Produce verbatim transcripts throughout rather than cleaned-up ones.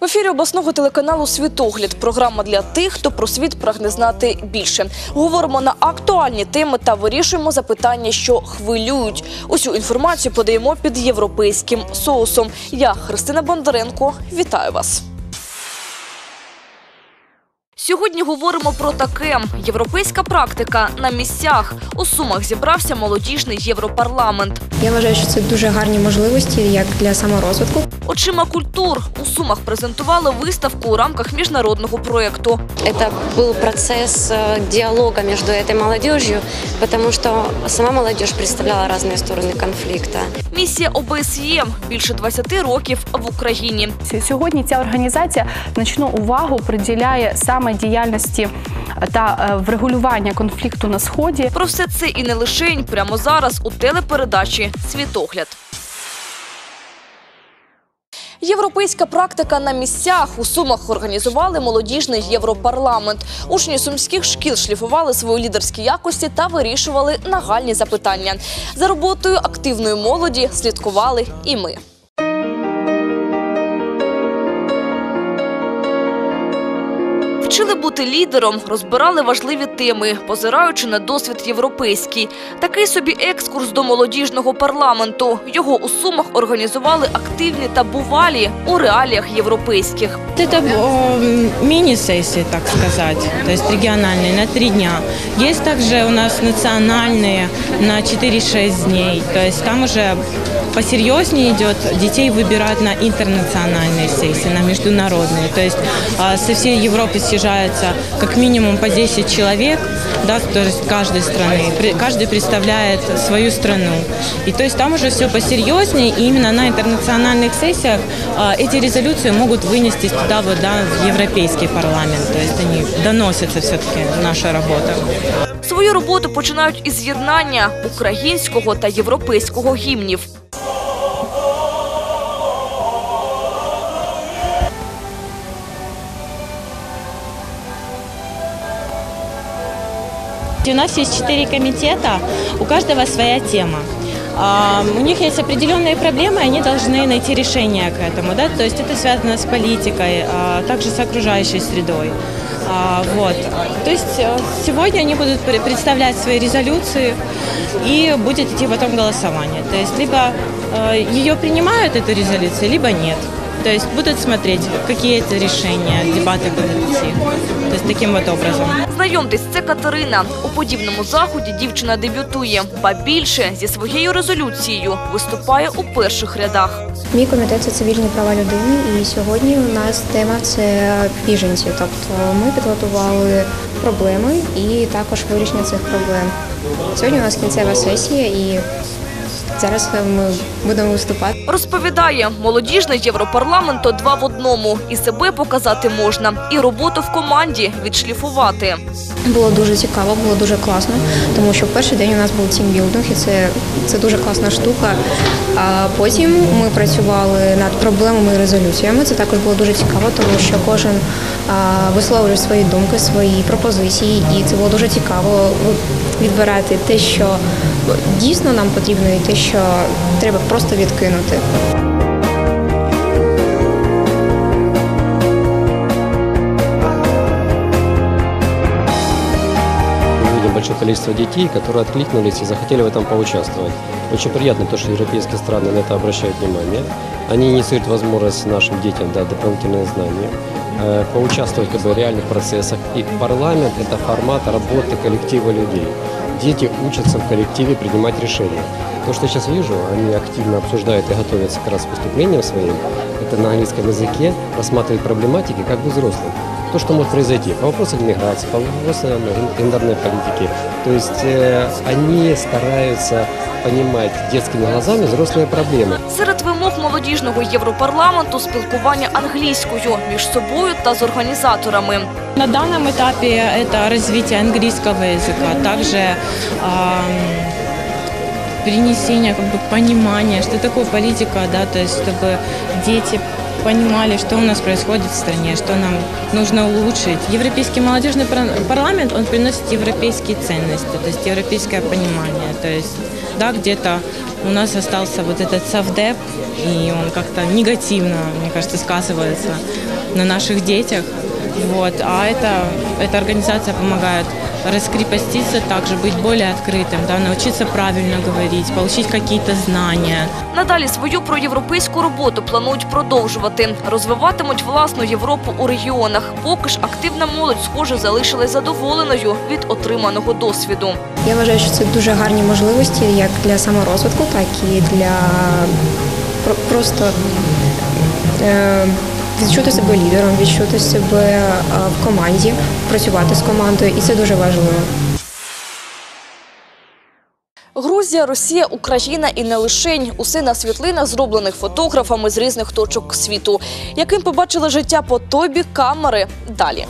ефірі обласного телеканалу «Світогляд». Програма для тих, хто про світ прагне знати більше. Говоримо на актуальні теми та вирішуємо запитання, що хвилюють. Усю інформацію подаємо під європейським соусом. Я, Христина Бондаренко, вітаю вас. Сьогодні говоримо про таке. Європейська практика на місцях. У Сумах зібрався молодіжний Європарламент. Я вважаю, що це дуже гарні можливості як для саморозвитку. «Очима культур» у Сумах презентували виставку у рамках міжнародного проєкту. Это был процесс диалога между этой молодежью, потому что сама молодежь представляла разные стороны конфликта. Місія О Б С Є більше двадцяти років в Україні. Сьогодні ця організація значну увагу приділяє саме діяльності та врегулювання конфлікту на Сході. Про все це і не лишень прямо зараз у телепередачі «Світогляд». Європейська практика на місцях. У Сумах організували молодіжний Європарламент. Учні сумських шкіл шліфували свої лідерські якості та вирішували нагальні запитання. За роботою активної молоді слідкували і ми. Вчили бути лідером, розбирали важливі теми, позираючи на досвід європейський. Такий собі екскурс до молодіжного парламенту. Його у Сумах організували активні та бувалі у реаліях європейських. Это мини-сессии, так сказать, то есть региональные, на три дня. Есть также у нас национальные на четыре-шесть дней, то есть там уже посерьезнее идет, детей выбирают на интернациональные сессии, на международные. То есть со всей Европы съезжается как минимум по десять человек, да, то есть каждой страны. Каждый представляет свою страну. И то есть там уже все посерьезнее, и именно на интернациональных сессиях эти резолюции могут вынести туда вот, да, в Европейский парламент. То есть они доносятся все-таки, наша работа. Свою роботу починають із єднання українського та європейського гімнів. У нас есть четыре комитета, у каждого своя тема. У них есть определенные проблемы, они должны найти решение к этому. Да? То есть это связано с политикой, также с окружающей средой. Вот. То есть сегодня они будут представлять свои резолюции и будет идти потом голосование. То есть либо ее принимают, эту резолюцию, либо нет. То есть будут смотреть, какие это решения, дебаты будут идти. То есть таким вот образом. Знайомтесь, це Катерина. У подібному заході дівчина дебютує. Ба більше, зі своєю резолюцією виступає у перших рядах. Мій комітет – це цивільні права людини, і сьогодні у нас тема – це біженці. Тобто ми підготували проблеми і також вирішення цих проблем. Сьогодні у нас кінцева сесія і зараз ми будемо виступати. Розповідає, молодіжний Європарламент – то два в одному. І себе показати можна, і роботу в команді відшліфувати. Було дуже цікаво, було дуже класно, тому що перший день у нас був тімбілдинг, і це, це дуже класна штука. А потім ми працювали над проблемами і резолюціями. Це також було дуже цікаво, тому що кожен а, висловлює свої думки, свої пропозиції. І це було дуже цікаво відбирати те, що дійсно нам потрібно, і те, що треба просто відкинути. Большое количество детей, которые откликнулись и захотели в этом поучаствовать. Очень приятно то, что европейские страны на это обращают внимание. Они инициируют возможность нашим детям дать дополнительные знания, э, поучаствовать как бы, в реальных процессах. И парламент – это формат работы коллектива людей. Дети учатся в коллективе принимать решения. То, что я сейчас вижу, они активно обсуждают и готовятся как раз к выступлениям своим. Это на английском языке, рассматривают проблематики как бы взрослым. То, что может произойти по вопросам миграции, по вопросам гендерной политики. То есть э, они стараются понимать детскими глазами взрослые проблеми. Серед вимог молодіжного Європарламенту – спілкування англійською між собою та з організаторами. На данном этапе это развитие английского языка, также э, перенесение как бы, понимания, что такое политика, да, то есть чтобы дети понимали, что у нас происходит в стране, что нам нужно улучшить. Европейский молодежный парламент, он приносит европейские ценности, то есть европейское понимание. То есть да, где-то у нас остался вот этот совдеп, и он как-то негативно, мне кажется, сказывается на наших детях. Вот. А это, эта организация помогает раскрепоститься, также быть более открытым, да, научиться правильно говорить, получить какие-то знания. Надалі свою проєвропейську роботу планують продовжувати. Розвиватимуть власну Європу у регіонах. Поки ж активна молодь, схоже, залишилась задоволеною від отриманого досвіду. Я вважаю, що це дуже гарні можливості як для саморозвитку, так і для про- просто е, відчути себе лідером, відчути себе е, в команді, працювати з командою, і це дуже важливо. Грузія, Росія, Україна і не лишень. Усе на світлинах, зроблених фотографами з різних точок світу. Яким побачили життя по той бік камери – далі.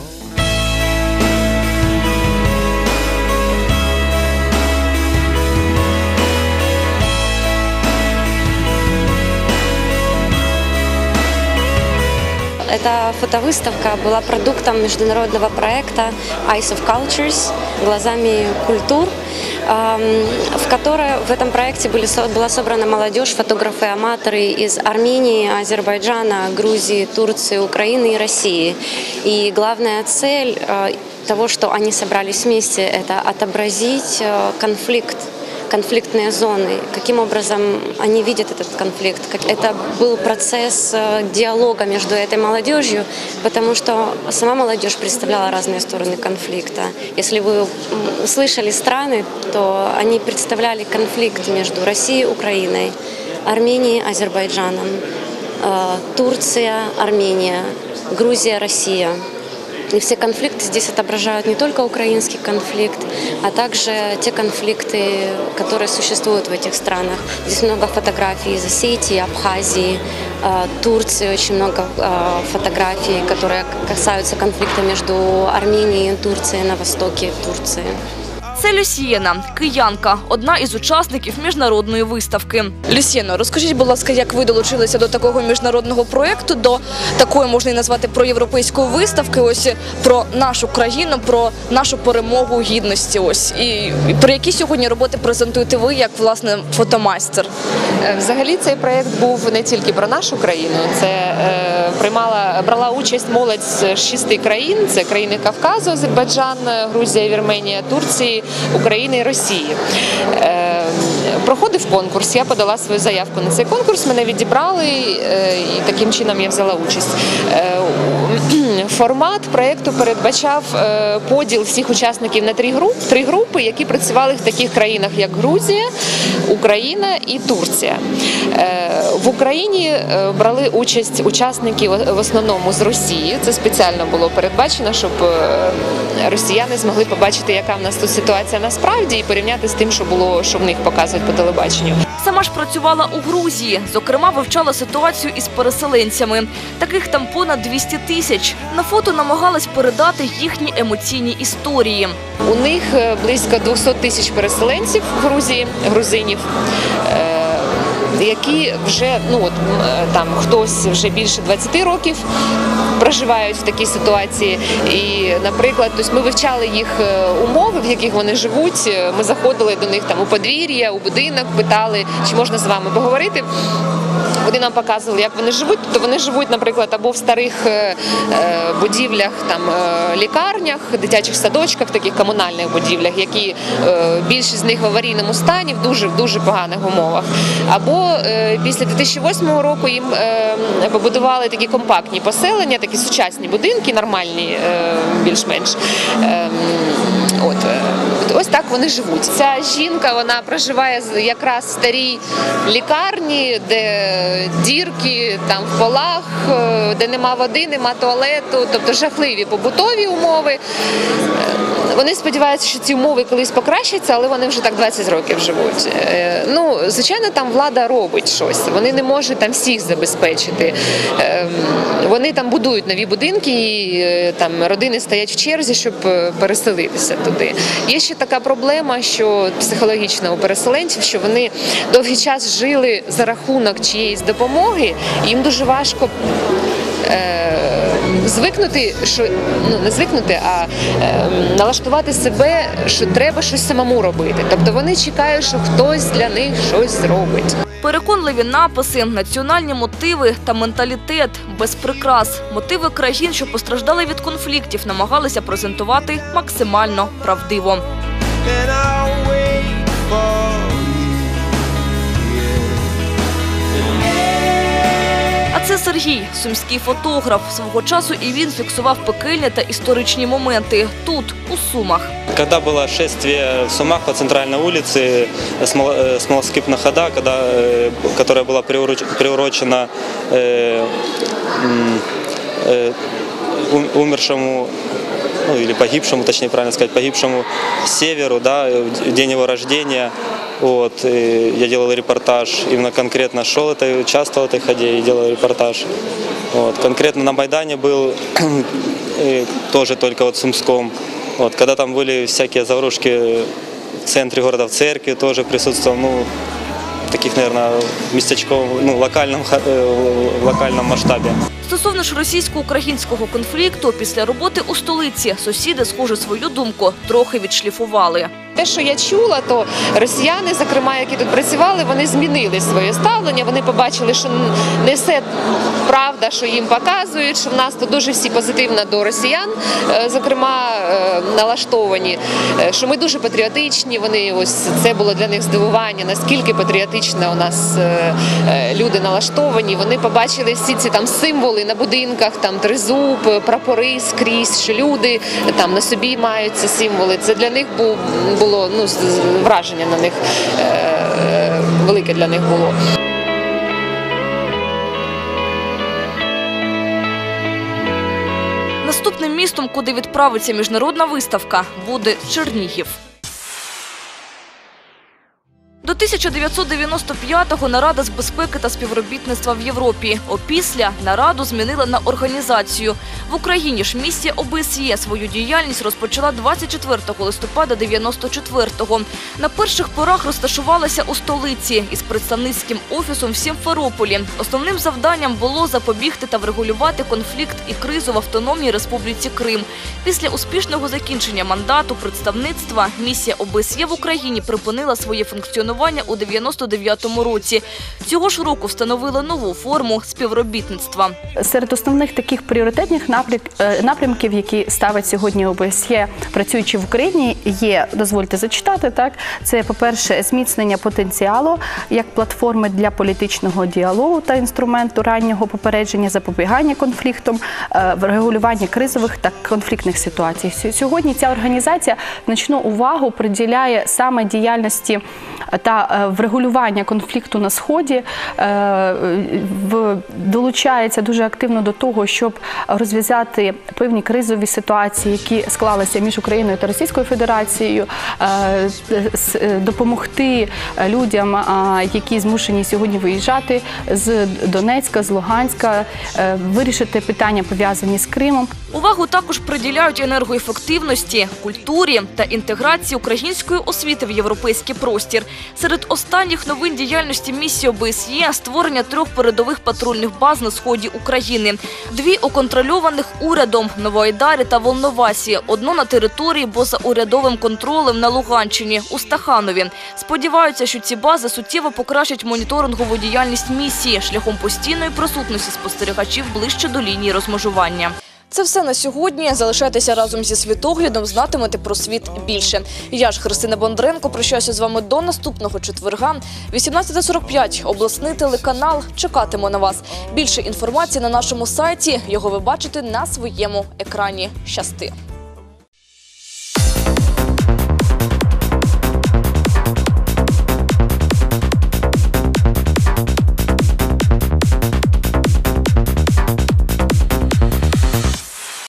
Эта фотовыставка была продуктом международного проекта Eyes of Cultures, глазами культур, эм, в которой в этом проекте были, была собрана молодежь, фотографы-аматоры из Армении, Азербайджана, Грузии, Турции, Украины и России. И главная цель э, того, что они собрались вместе, это отобразить э, конфликт, конфликтные зоны, каким образом они видят этот конфликт. Это был процесс диалога между этой молодежью, потому что сама молодежь представляла разные стороны конфликта. Если вы слышали страны, то они представляли конфликт между Россией и Украиной, Арменией, Азербайджаном, Турция, Армения, Грузия, Россия. И все конфликты здесь отображают не только украинский конфликт, а также те конфликты, которые существуют в этих странах. Здесь много фотографий из Осетии, Абхазии, Турции, очень много фотографий, которые касаются конфликта между Арменией и Турцией на востоке Турции. Це Люсієна, киянка, одна із учасників міжнародної виставки. Люсієно, розкажіть, будь ласка, як ви долучилися до такого міжнародного проєкту, до такої, можна і назвати, проєвропейської виставки, ось про нашу країну, про нашу перемогу гідності, ось. І, і про які сьогодні роботи презентуєте ви, як, власне, фотомайстер? Взагалі цей проєкт був не тільки про нашу країну, це е, приймала, брала участь молодь з шести країн, це країни Кавказу, Азербайджан, Грузія, Вірменія, Турції, України і Росії. Е, проходив конкурс, я подала свою заявку на цей конкурс, мене відібрали е, і таким чином я взяла участь. Е, формат проєкту передбачав е, поділ всіх учасників на три групи, три групи, які працювали в таких країнах, як Грузія, Україна і Турція. Е, в Україні е, брали участь учасники в основному з Росії. Це спеціально було передбачено, щоб е, росіяни змогли побачити, яка в нас тут ситуація насправді, і порівняти з тим, що було, що в них показують по телебаченню. Сама ж працювала у Грузії. Зокрема, вивчала ситуацію із переселенцями. Таких там понад двісті тисяч. На фото намагалась передати їхні емоційні історії. У них близько двісті тисяч переселенців в Грузії, грузинів, які вже, ну от там хтось вже більше двадцяти років проживають в такій ситуації. І, наприклад, тобто ми вивчали їх умови, в яких вони живуть. Ми заходили до них там у подвір'я, у будинок, питали, чи можна з вами поговорити. Вони нам показували, як вони живуть. Тобто вони живуть, наприклад, або в старих е, будівлях, там е, лікарнях, дитячих садочках, таких комунальних будівлях, які е, більшість з них в аварійному стані, в дуже, в дуже поганих умовах. Або е, після дві тисячі восьмого року їм е, побудували такі компактні поселення, такі сучасні будинки, нормальні, е, більш-менш. Е, от, е, ось так вони живуть. Ця жінка, вона проживає якраз в старій лікарні, де дірки там в полах, де нема води, нема туалету, тобто жахливі побутові умови. Вони сподіваються, що ці умови колись покращаться, але вони вже так двадцять років живуть. Ну, звичайно, там влада робить щось, вони не можуть там всіх забезпечити. Вони там будують нові будинки, і там родини стоять в черзі, щоб переселитися туди. Є ще така проблема, що психологічна у переселенців, що вони довгий час жили за рахунок чиєїсь допомоги, і їм дуже важко е, звикнути, що ну не звикнути, а е, налаштувати себе, що треба щось самому робити. Тобто вони чекають, що хтось для них щось зробить. Переконливі написи, національні мотиви та менталітет без прикрас. Мотиви країн, що постраждали від конфліктів, намагалися презентувати максимально правдиво. А це Сергій, сумський фотограф. Свого часу і він фіксував пекельні та історичні моменти тут, у Сумах. Когда было шествие в Сумах по центральной улице, смолоскипная хода, когда, которая была приурочена э, э, умершему, ну, или погибшему, точнее правильно сказать, погибшему Северу, да, в день его рождения. Вот, я делал репортаж, именно конкретно шел, это, участвовал в этой ходе и делал репортаж. Вот, конкретно на Майдане был тоже только вот в Сумском. Вот, когда там были всякие заварушки в центре города, в церкви тоже присутствовал, ну, в таких, наверное, местечковом, ну, локальном, в локальном масштабе. Стосовно ж російсько-українського конфлікту, після роботи у столиці сусіди, схоже, свою думку трохи відшліфували. Те, що я чула, то росіяни, зокрема, які тут працювали, вони змінили своє ставлення, вони побачили, що не все правда, що їм показують, що в нас тут дуже всі позитивно до росіян, зокрема, налаштовані, що ми дуже патріотичні, вони, ось це було для них здивування, наскільки патріотично у нас люди налаштовані, вони побачили всі ці там символи на будинках, там тризуб, прапори скрізь, що люди там на собі мають ці символи, це для них був було ну, враження на них, е, велике для них було. Наступним містом, куди відправиться міжнародна виставка, буде Чернігів. До тисяча дев'ятсот дев'яносто п'ятого Нарада з безпеки та співробітництва в Європі. Опісля Нараду змінила на організацію. В Україні ж місія О Б С Є свою діяльність розпочала двадцять четвертого листопада дев'яносто четвертого. На перших порах розташувалася у столиці із представницьким офісом в Сімферополі. Основним завданням було запобігти та врегулювати конфлікт і кризу в Автономній Республіці Крим. Після успішного закінчення мандату представництва місія О Б С Є в Україні припинила своє функціонування у дев'яносто дев'ятому році. Цього ж року встановили нову форму співробітництва. Серед основних таких пріоритетних напрямків, які ставить сьогодні О Б С Є, працюючи в Україні, є, дозвольте зачитати, так, це, по-перше, зміцнення потенціалу як платформи для політичного діалогу та інструменту раннього попередження, запобігання конфліктам, врегулювання кризових та конфліктних ситуацій. Сьогодні ця організація значну увагу приділяє саме діяльності та врегулювання конфлікту на Сході, долучається дуже активно до того, щоб розв'язати певні кризові ситуації, які склалися між Україною та Російською Федерацією, допомогти людям, які змушені сьогодні виїжджати з Донецька, з Луганська, вирішити питання, пов'язані з Кримом. Увагу також приділяють енергоефективності, культурі та інтеграції української освіти в європейський простір. Серед останніх новин діяльності місії О Б С Є – створення трьох передових патрульних баз на сході України. Дві уконтрольованих урядом – Новоайдарі та Волновасі, одну на території поза урядовим контролем на Луганщині, у Стаханові. Сподіваються, що ці бази суттєво покращать моніторингову діяльність місії шляхом постійної присутності спостерігачів ближче до лінії розмежування. Це все на сьогодні. Залишайтеся разом зі світоглядом, знатимете про світ більше. Я ж, Христина Бондаренко, прощаюся з вами до наступного четверга. вісімнадцята сорок п'ять. Обласний телеканал чекатиме на вас. Більше інформації на нашому сайті. Його ви бачите на своєму екрані. Щасти!